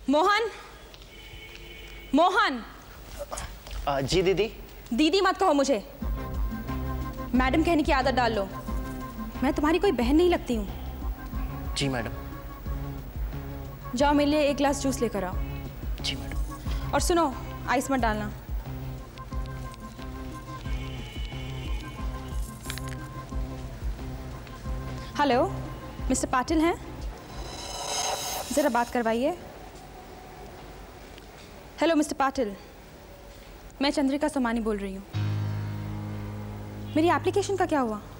मोहन, मोहन। जी दीदी। दीदी मत कहो मुझे, मैडम कहने की आदत डाल लो। मैं तुम्हारी कोई बहन नहीं लगती हूँ। जी मैडम। जाओ मेरे लिए एक गिलास जूस लेकर आओ। जी मैडम। और सुनो, आइस मत डालना। हेलो, मिस्टर पाटिल हैं? ज़रा बात करवाइए। हेलो मिस्टर पाटिल, मैं चंद्रिका सोमानी बोल रही हूँ। मेरी एप्लीकेशन का क्या हुआ?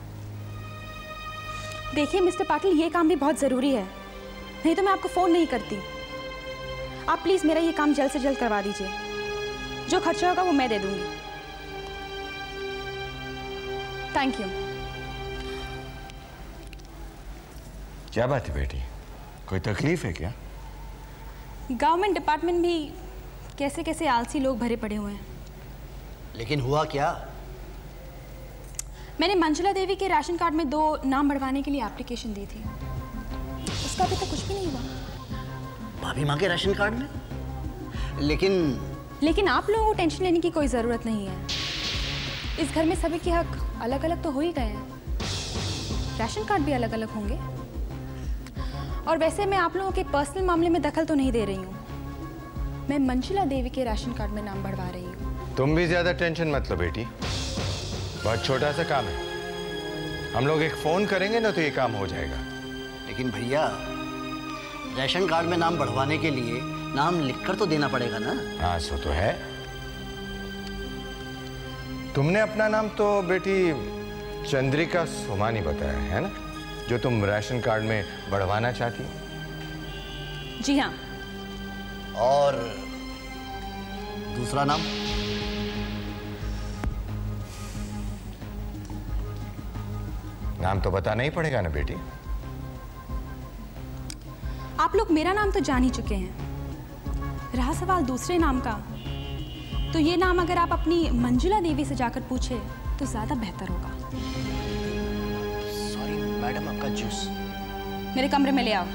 देखिए मिस्टर पाटिल, ये काम भी बहुत ज़रूरी है, नहीं तो मैं आपको फ़ोन नहीं करती। आप प्लीज़ मेरा ये काम जल्द से जल्द करवा दीजिए। जो खर्चा होगा वो मैं दे दूँगी। Thank you. क्या बात है बेटी, कोई तकलीफ है क्या? गवर्नमेंट डिपार्टमेंट भी कैसे कैसे आलसी लोग भरे पड़े हुए हैं। लेकिन हुआ क्या? मैंने मंजुला देवी के राशन कार्ड में 2 नाम बढ़वाने के लिए एप्लीकेशन दी थी, उसका अभी तक कुछ भी नहीं हुआ। भाभी माँ के राशन कार्ड में? लेकिन आप लोगों को टेंशन लेने की कोई ज़रूरत नहीं है। इस घर में सभी के हक अलग अलग तो हो ही गए हैं, राशन कार्ड भी अलग अलग होंगे। और वैसे मैं आप लोगों के पर्सनल मामले में दखल तो नहीं दे रही हूँ, मैं मंजुला देवी के राशन कार्ड में नाम बढ़वा रही हूँ। तुम भी ज्यादा टेंशन मत लो बेटी, बहुत छोटा सा काम है। हम लोग एक फोन करेंगे ना तो ये काम हो जाएगा। लेकिन भैया, राशन कार्ड में नाम बढ़वाने के लिए नाम लिखकर तो देना पड़ेगा ना? हाँ, सो तो है। तुमने अपना नाम तो बेटी चंद्रिका सोमानी बताया है ना, जो तुम राशन कार्ड में बढ़वाना चाहती हो? जी हाँ। और दूसरा नाम? नाम तो बताना ही पड़ेगा ना बेटी। आप लोग मेरा नाम तो जान ही चुके हैं, रहा सवाल दूसरे नाम का, तो ये नाम अगर आप अपनी मंजुला देवी से जाकर पूछे तो ज्यादा बेहतर होगा। सॉरी मैडम, आपका जूस। मेरे कमरे में ले आओ।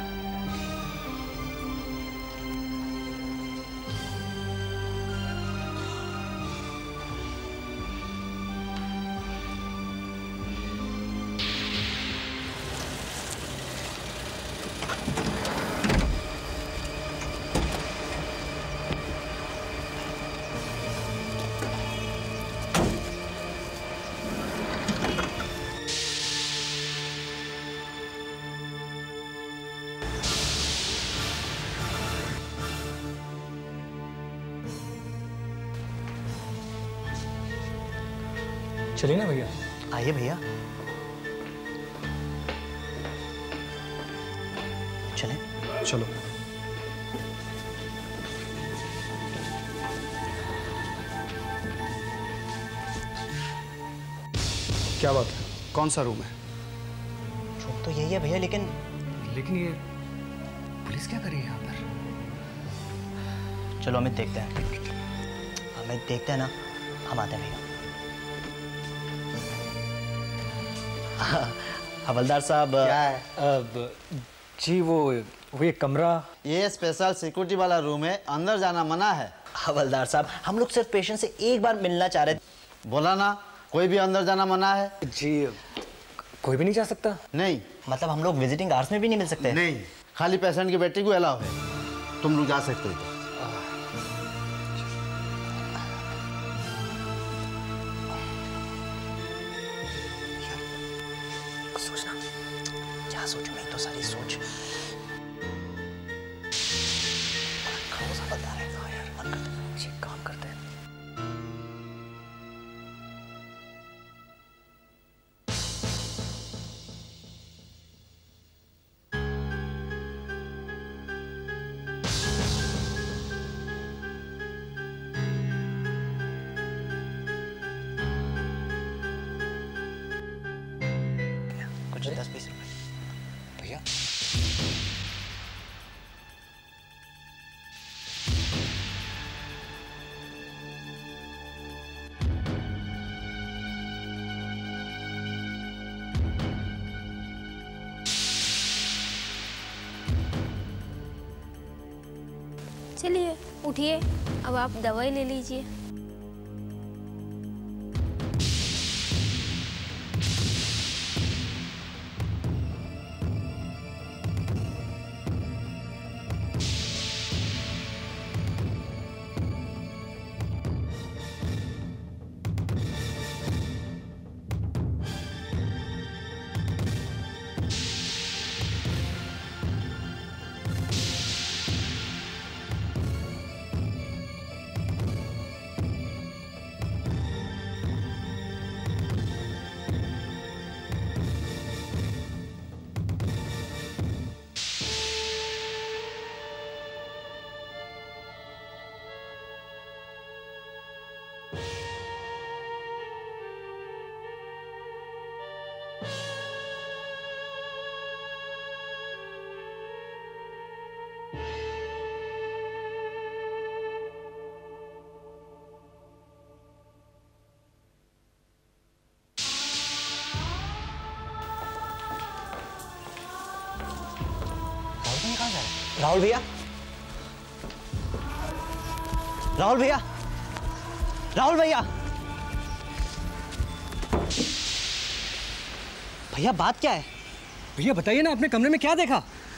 चलिए ना भैया। आइए भैया, चलें। चलो। क्या बात है, कौन सा रूम है? रूम तो यही है भैया, लेकिन ये पुलिस क्या कर रही है यहाँ पर? चलो हमें देखते हैं ना, हम आते हैं भैया। हवलदार साहब, क्या है? जी वो ये कमरा, ये स्पेशल सिक्योरिटी वाला रूम है, अंदर जाना मना है। हवलदार साहब, हम लोग सिर्फ पेशेंट से एक बार मिलना चाह रहे थे। बोला ना, कोई भी अंदर जाना मना है। जी कोई भी नहीं जा सकता? नहीं। मतलब हम लोग विजिटिंग आवर्स में भी नहीं मिल सकते? नहीं, खाली पेशेंट की बेटी को अलाउ है, तुम लोग जा सकते हो। सोचना क्या सोचूं, मैं तो सारी सोच सा बता रहे हैं। यार मन करता है ये काम करते हैं। कुछ 10-20 रुपए भैया। चलिए उठिए, अब आप दवाई ले लीजिए। राहुल भैया, राहुल भैया, राहुल भैया, भैया बात क्या है? भैया बताइए ना, आपने कमरे में क्या देखा?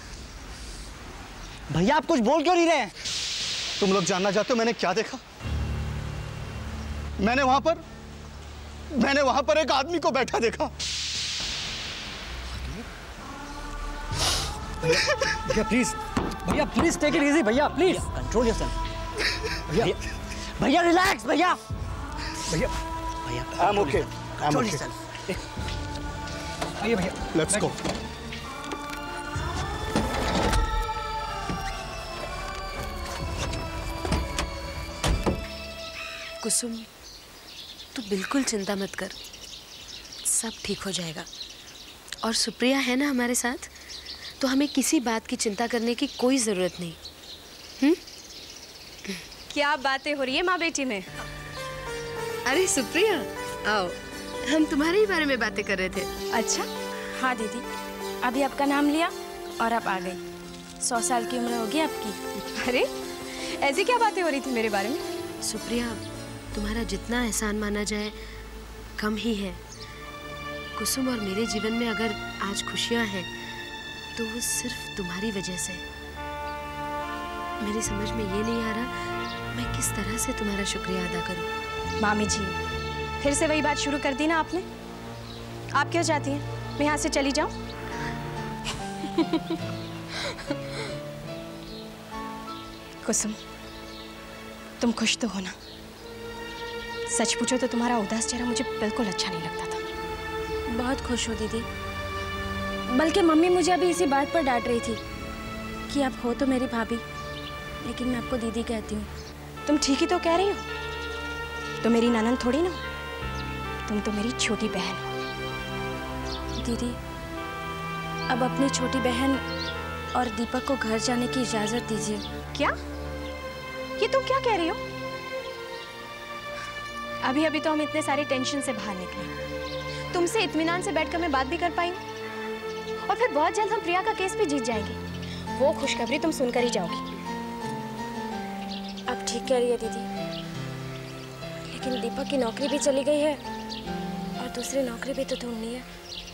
भैया आप कुछ बोल क्यों नहीं रहे हैं? तुम लोग जानना चाहते हो मैंने क्या देखा? मैंने वहां पर एक आदमी को बैठा देखा। भैया प्लीज टेक इट इजी भैया, प्लीज कंट्रोल योरसेल्फ। भैया रिलैक्स भैया। भैया I am okay, control yourself. आइए भैया, लेट्स गो। कुसुम, तू बिल्कुल चिंता मत कर, सब ठीक हो जाएगा। और सुप्रिया है ना हमारे साथ, तो हमें किसी बात की चिंता करने की कोई ज़रूरत नहीं। क्या बातें हो रही है माँ बेटी में? अरे सुप्रिया, आओ, हम तुम्हारे ही बारे में बातें कर रहे थे। अच्छा, हाँ दीदी, अभी आपका नाम लिया और आप आ गई। 100 साल की उम्र होगी आपकी। अरे ऐसी क्या बातें हो रही थी मेरे बारे में? सुप्रिया, तुम्हारा जितना एहसान माना जाए कम ही है। कुसुम और मेरे जीवन में अगर आज खुशियाँ हैं तो वो सिर्फ तुम्हारी वजह से। मेरी समझ में ये नहीं आ रहा मैं किस तरह से तुम्हारा शुक्रिया अदा करूं। मामी जी, फिर से वही बात शुरू कर दी ना आपने। आप क्या चाहती हैं, मैं यहाँ से चली जाऊं? कुसुम, तुम खुश तो हो ना? सच पूछो तो तुम्हारा उदास चेहरा मुझे बिल्कुल अच्छा नहीं लगता था। बहुत खुश हो दीदी। बल्कि मम्मी मुझे अभी इसी बात पर डांट रही थी कि आप हो तो मेरी भाभी, लेकिन मैं आपको दीदी कहती हूँ। तुम ठीक ही तो कह रही हो, तो मेरी ननद थोड़ी ना, तुम तो मेरी छोटी बहन हो। दीदी, अब अपनी छोटी बहन और दीपक को घर जाने की इजाज़त दीजिए। क्या? ये तुम क्या कह रही हो? अभी तो हम इतने सारे टेंशन से बाहर निकले, तुमसे इत्मीनान से बैठकर मैं बात भी कर पाएंगे, और फिर बहुत जल्द हम प्रिया का केस भी जीत जाएंगे। वो खुशखबरी तुम सुनकर ही जाओगी। अब ठीक कह रही है दीदी, लेकिन दीपक की नौकरी भी चली गई है और दूसरी नौकरी भी तो ढूंढनी है।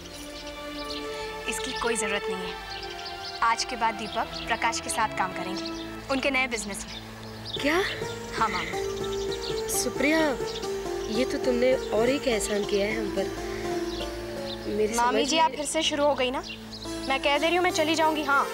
इसकी कोई जरूरत नहीं है। आज के बाद दीपक प्रकाश के साथ काम करेंगे उनके नए बिजनेस में। क्या? हाँ मामा। सुप्रिया, ये तो तुमने और एक एहसान किया है हम पर। मेरी मामी जी, आप फिर से शुरू हो गई ना। मैं कह दे रही हूँ मैं चली जाऊंगी। हाँ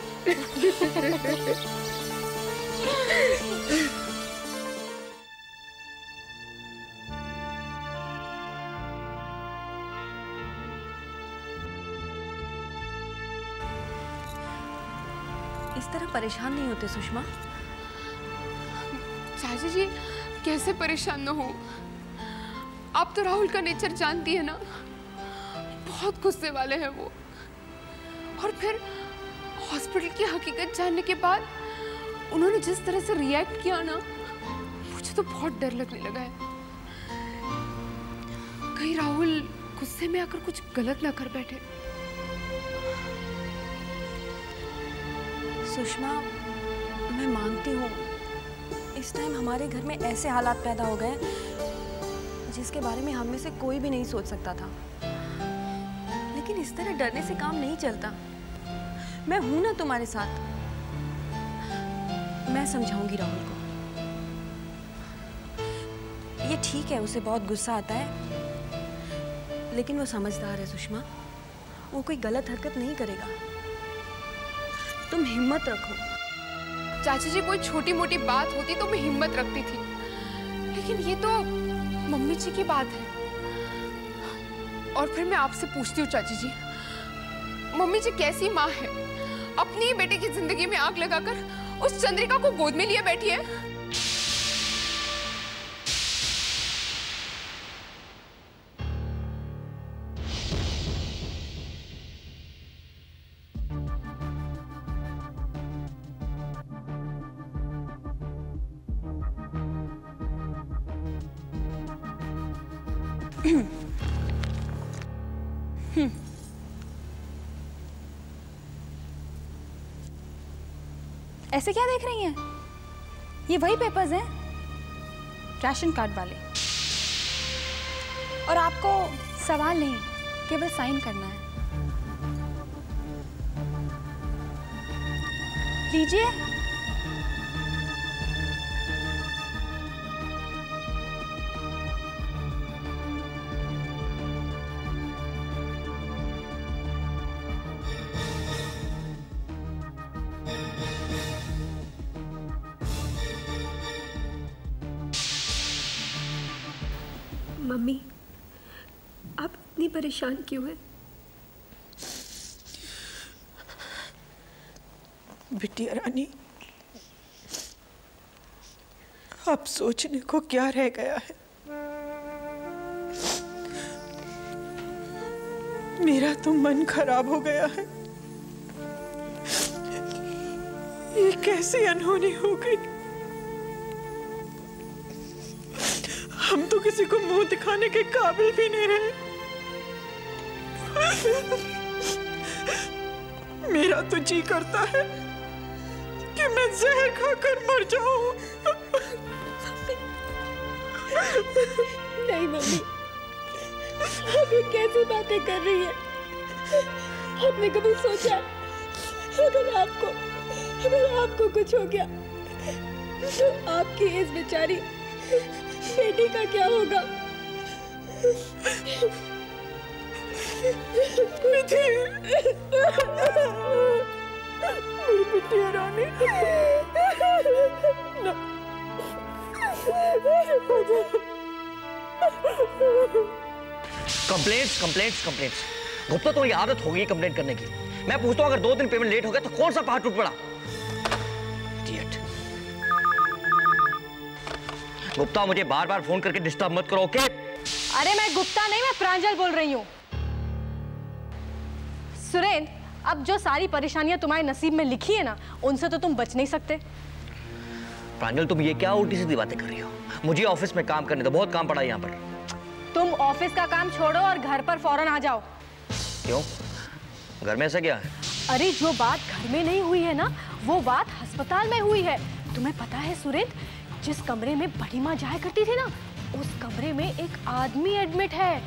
इस तरह परेशान नहीं होते सुषमा। चाची जी, कैसे परेशान न हो? आप तो राहुल का नेचर जानती है ना, बहुत गुस्से वाले हैं वो। और फिर हॉस्पिटल की हकीकत जानने के बाद उन्होंने जिस तरह से रिएक्ट किया ना, मुझे तो बहुत डर लगने लगा है। कहीं राहुल गुस्से में आकर कुछ गलत ना कर बैठे। सुषमा, मैं मानती हूँ इस टाइम हमारे घर में ऐसे हालात पैदा हो गए जिसके बारे में हम में से कोई भी नहीं सोच सकता था। लेकिन इस तरह डरने से काम नहीं चलता। मैं हूं ना तुम्हारे साथ। मैं समझाऊंगी राहुल को। ये ठीक है, उसे बहुत गुस्सा आता है, लेकिन वो समझदार है सुषमा। वो कोई गलत हरकत नहीं करेगा। तुम हिम्मत रखो। चाची जी, कोई छोटी मोटी बात होती तो मैं हिम्मत रखती थी, लेकिन ये तो मम्मी जी की बात है। और फिर मैं आपसे पूछती हूँ चाची जी, मम्मी जी कैसी माँ है, अपनी बेटे की जिंदगी में आग लगाकर उस चंद्रिका को गोद में लिए बैठी है। ऐसे क्या देख रही हैं? ये वही पेपर्स हैं, राशन कार्ड वाले। और आपको सवाल नहीं, केवल साइन करना है। लीजिए। मम्मी, आप इतनी परेशान क्यों हैं? बिटिया रानी, अब सोचने को क्या रह गया है? मेरा तो मन खराब हो गया है। ये कैसी अनहोनी हो गई। हम तो किसी को मुंह दिखाने के काबिल भी नहीं रहे। मेरा तो जी करता है कि मैं जहर खाकर मर जाऊं। नहीं मम्मी, आप ये कैसी बातें कर रही है? आपने कभी सोचा अगर आपको कुछ हो गया तो आपकी इस बेचारी बेटी का क्या होगा? मेरी बिटिया रानी, कंप्लेंट्स। गुप्ता, तो ये आदत हो गई कंप्लेंट करने की। मैं पूछता हूँ, अगर 2 दिन पेमेंट लेट हो गया तो कौन सा पहाड़ टूट पड़ा? इडियट। गुप्ता, मुझे बार बार फोन करके डिस्टर्ब मत करो, ओके? अरे मैं गुप्ता नहीं, मैं प्रांजल बोल रही हूँ। सुरेंद्र, अब जो सारी परेशानियां तुम्हारे नसीब में लिखी है ना, उनसे तो तुम बच नहीं सकते। प्रांजल, तुम ये क्या उल्टी सीधी बातें कर रही हो? मुझे ऑफिस में काम करने दो, बहुत काम पड़ा है यहाँ पर। तुम ऑफिस का काम छोड़ो और घर पर फौरन आ जाओ। क्यों? घर में ऐसा क्या है? अरे जो बात घर में नहीं हुई है ना, वो बात अस्पताल में हुई है। तुम्हें पता है सुरेंद्र, जिस कमरे में बड़ी माँ जाया करती थी ना, उस कमरे में एक आदमी एडमिट है।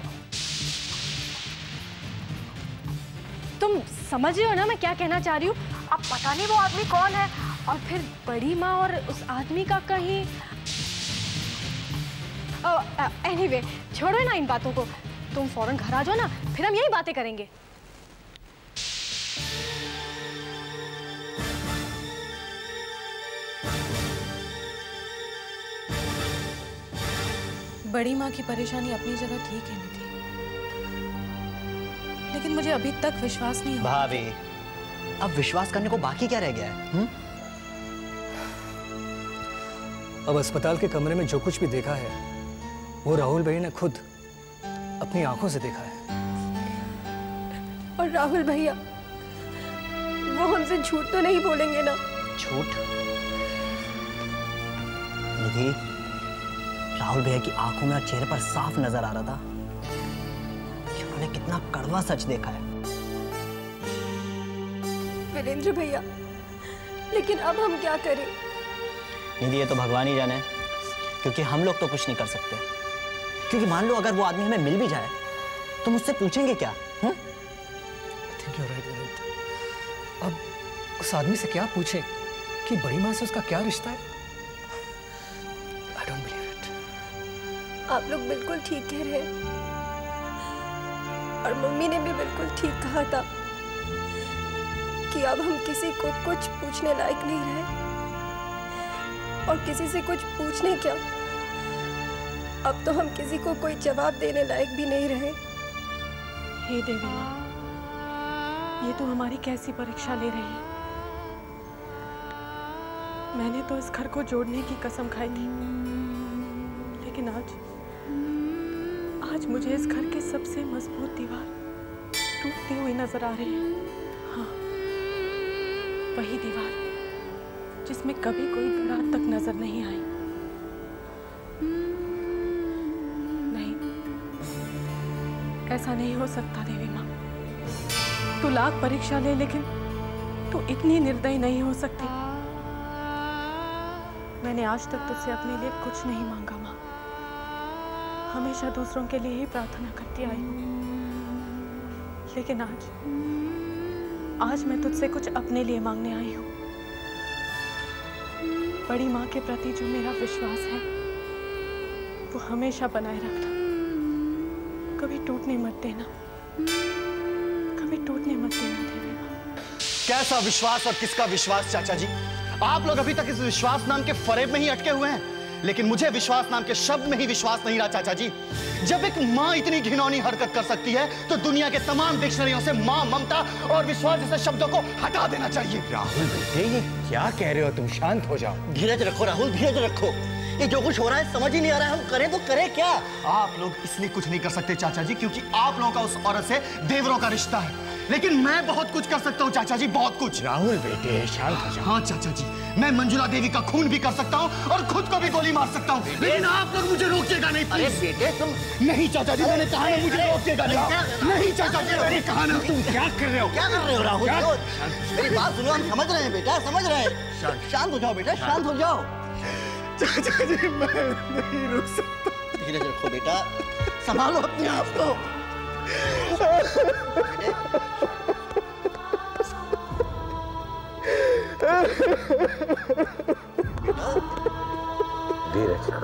तुम समझ रहे हो ना मैं क्या कहना चाह रही हूँ? अब पता नहीं वो आदमी कौन है, और फिर बड़ी माँ और उस आदमी का कहीं। एनीवे, छोड़ो ना इन बातों को। तुम फौरन घर आ जाओ ना, फिर हम यही बातें करेंगे। बड़ी माँ की परेशानी अपनी जगह ठीक है निधि, लेकिन मुझे अभी तक विश्वास नहीं हुआ। भाभी, अब विश्वास करने को बाकी क्या रह गया है? अब अस्पताल के कमरे में जो कुछ भी देखा है, वो राहुल भाई ने खुद अपनी आंखों से देखा है। और राहुल भैया, वो हमसे झूठ तो नहीं बोलेंगे ना? झूठ? निधि, राहुल भैया की आंखों में और चेहरे पर साफ नजर आ रहा था कि उन्होंने कितना कड़वा सच देखा है। वीरेंद्र भैया, लेकिन अब हम क्या करें? निधि ये तो भगवान ही जाने, क्योंकि हम लोग तो कुछ नहीं कर सकते। क्योंकि मान लो अगर वो आदमी हमें मिल भी जाए तो मुझसे पूछेंगे क्या? Think you right. अब उस आदमी से क्या पूछे कि बड़ी माँ से उसका क्या रिश्ता है? I don't believe it. आप लोग बिल्कुल ठीक कह रहे हैं और मम्मी ने भी बिल्कुल ठीक कहा था कि अब हम किसी को कुछ पूछने लायक नहीं रहे, और किसी से कुछ पूछने क्या, अब तो हम किसी को कोई जवाब देने लायक भी नहीं रहे। हे देवी माँ, ये तो हमारी कैसी परीक्षा ले रही है। मैंने तो इस घर को जोड़ने की कसम खाई थी, लेकिन आज मुझे इस घर की सबसे मजबूत दीवार टूटती हुई नजर आ रही है। हाँ, वही दीवार जिसमें कभी कोई दरार तक नजर नहीं आई। नहीं, ऐसा नहीं हो सकता देवी माँ। तू लाख परीक्षा ले, लेकिन तू इतनी निर्दयी नहीं हो सकती। मैंने आज तक तुझसे अपने लिए कुछ नहीं मांगा माँ, हमेशा दूसरों के लिए ही प्रार्थना करती आई हूँ। लेकिन आज मैं तुझसे कुछ अपने लिए मांगने आई हूँ। बड़ी माँ के प्रति जो मेरा विश्वास है वो हमेशा बनाए रखना, कभी टूटने मत देना, कभी टूटने मत देना देवी माँ। कैसा विश्वास और किसका विश्वास चाचा जी? आप लोग अभी तक इस विश्वास नाम के फरेब में ही अटके हुए हैं, लेकिन मुझे विश्वास नाम के शब्द में ही विश्वास नहीं रहा चाचा जी। जब एक माँ इतनी घिनौनी हरकत कर सकती है तो दुनिया के तमाम डिक्शनरियों से माँ, ममता और विश्वास जैसे शब्दों को हटा देना चाहिए। राहुल बेटे, ये क्या कह रहे हो तुम? शांत हो जाओ। धीरज रखो राहुल, धीरज रखो। ये जो कुछ हो रहा है समझ ही नहीं आ रहा है, हम करें तो करें क्या? आप लोग इसलिए कुछ नहीं कर सकते चाचा जी क्योंकि आप लोगों का उस औरत से देवरों का रिश्ता है, लेकिन मैं बहुत कुछ कर सकता हूँ चाचा जी, बहुत कुछ। राहुल बेटे शांत हो जाओ। हाँ चाचा जी, मैं मंजुला देवी का खून भी कर सकता हूँ और खुद को भी गोली मार सकता हूँ, लेकिन आप लोग मुझे रोकिएगा नहीं। अरे बेटे तुम नहीं चाचा जी, मैंने कहा है मुझे रोकिएगा नहीं। नहीं चाचा जी, मैंने कहा ना। तुम क्या कर रहे हो? क्या कर रहे हो राहुल? मेरी बात सुनो, हम समझ रहे हैं बेटा, समझ रहे हैं। शांत हो जाओ बेटा, शांत हो जाओ। चाचा जी मैं नहीं रुक सकता। धीरज रखो बेटा, संभालो अपने आप को। धीरज